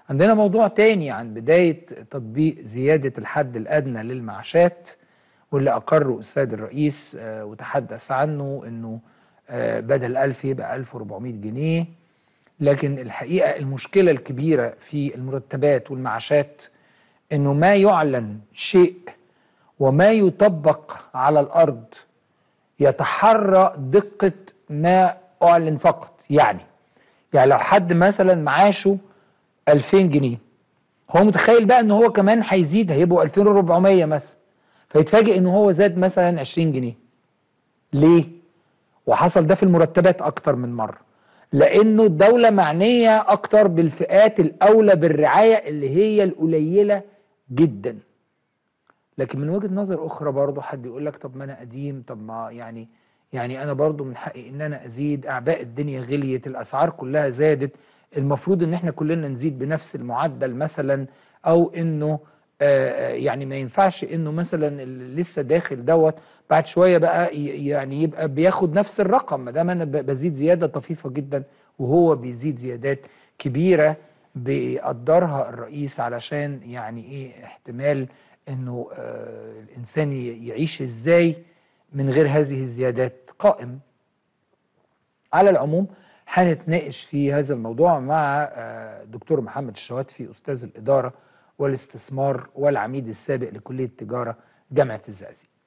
عندنا موضوع تاني عن بداية تطبيق زيادة الحد الأدنى للمعاشات، واللي أقره السيد الرئيس وتحدث عنه أنه بدل 1000 يبقى 1400 جنيه. لكن الحقيقة المشكلة الكبيرة في المرتبات والمعاشات أنه ما يعلن شيء وما يطبق على الأرض يتحرى دقة ما أعلن فقط. يعني لو حد مثلا معاشه 2000 جنيه، هو متخيل بقى ان هو كمان هيزيد، هيبقوا 2400 مثلا، فيتفاجئ ان هو زاد مثلا 20 جنيه. ليه؟ وحصل ده في المرتبات اكتر من مرة، لانه الدولة معنية اكتر بالفئات الاولى بالرعاية اللي هي القليلة جدا. لكن من وجهة نظر اخرى برضه حد يقول لك طب ما انا قديم، طب ما يعني انا برضه من حقي ان انا ازيد، اعباء الدنيا غليت، الاسعار كلها زادت، المفروض ان احنا كلنا نزيد بنفس المعدل مثلا، او انه يعني ما ينفعش انه مثلا اللي لسه داخل دوت بعد شويه بقى يعني يبقى بياخد نفس الرقم، ما دام انا بزيد زياده طفيفه جدا وهو بيزيد زيادات كبيره بيقدرها الرئيس علشان يعني ايه احتمال انه الانسان يعيش ازاي من غير هذه الزيادات قائم. على العموم هنتناقش في هذا الموضوع مع دكتور محمد الشواتفي، استاذ الاداره والاستثمار والعميد السابق لكليه التجاره جامعه الزقازيق.